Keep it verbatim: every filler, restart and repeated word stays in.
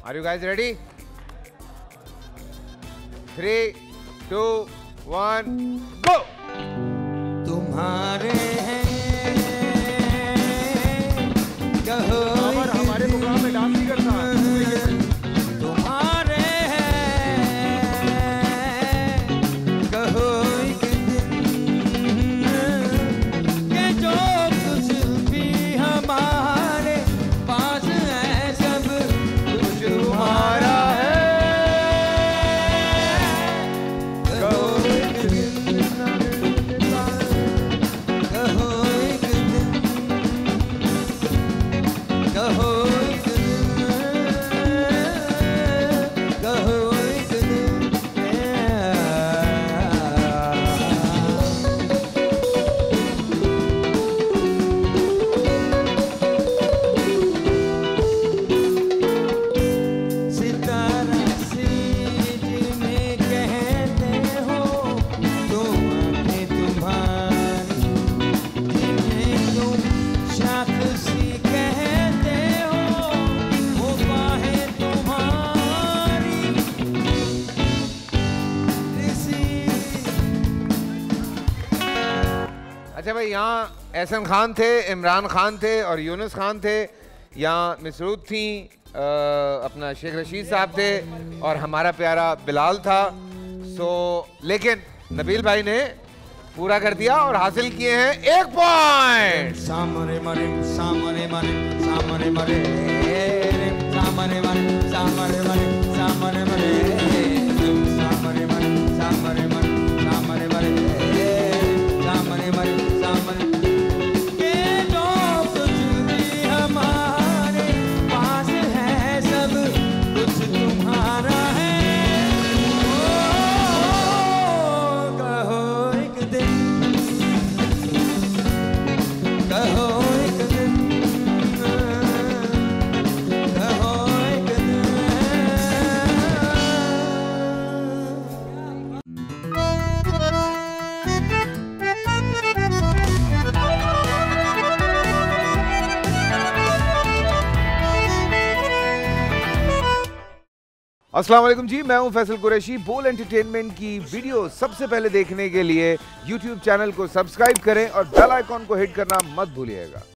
Are you guys ready? Three, two, one, go! तुम्हारे हैं कहो हमारे प्रोग्राम में डांस नहीं करता। तुम्हारे हैं कहो एक दिन के जो कुछ भी हमारे पास है सब कुछ तुम्हारा है। कहो एक दिन कहो एक दिन कहो एक दिन कहो एक दिन सितारा सी जिन्हें कहते हो तुम अपने तुम्हारी जिन्हें तुम शाखसी कहते हो वो बाहें तुम्हारी किसी अच्छा भाई, यहाँ एहसन खान थे, इमरान खान थे और यूनुस खान थे। यहाँ मिसरूद थी, अ, अपना शेख रशीद साहब थे और हमारा प्यारा बिलाल था। सो लेकिन नबील भाई ने पूरा कर दिया और हासिल किए हैं एक पॉइंट। सामने मरे सामने मरे सामने मरे सामने मरे सामने मरे सामने मरे सामने मरे सामने मरे सामने मरे सामने मरे सामने के जो कुछ भी हमारे पास है सब कुछ तुम्हारा है। ओ, कहो एक दिन कहो एक दिन कहो एक दिन अस्सलाम वालेकुम जी, मैं हूं फैसल कुरैशी। बोल एंटरटेनमेंट की वीडियो सबसे पहले देखने के लिए यूट्यूब चैनल को सब्सक्राइब करें और बेल आइकॉन को हिट करना मत भूलिएगा।